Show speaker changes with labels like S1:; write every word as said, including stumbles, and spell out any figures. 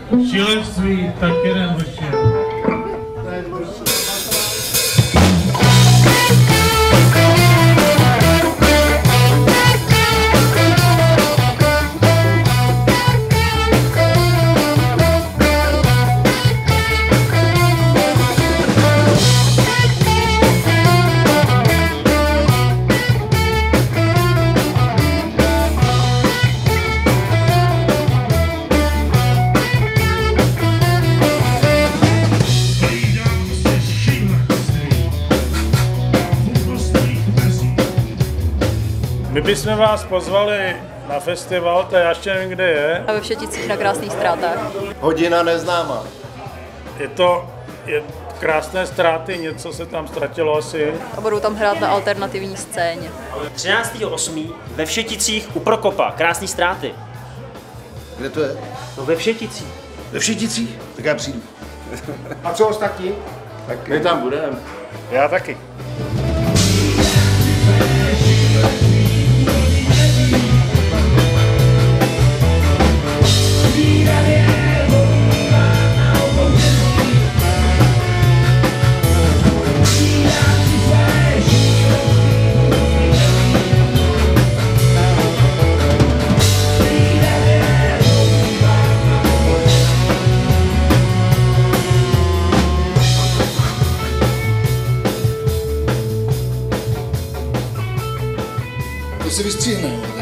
S1: šílenství, tak jeden večer.
S2: My bychom vás pozvali na festival, to já ještě nevím, kde je.
S3: A ve Všeticích na Krásných Ztrátách.
S4: Hodina neznámá.
S2: Je to je krásné ztráty, něco se tam ztratilo asi.
S3: A budou tam hrát na alternativní scéně.
S5: třináctého osmého ve Všeticích u Prokopa, Krásný Ztráty.
S4: Kde to je?
S5: No ve Všeticích.
S4: Ve Všeticích? Tak já přijdu.
S6: A co ostatní?
S4: Tak my tam budeme.
S2: Já taky.
S4: To si vystříhne.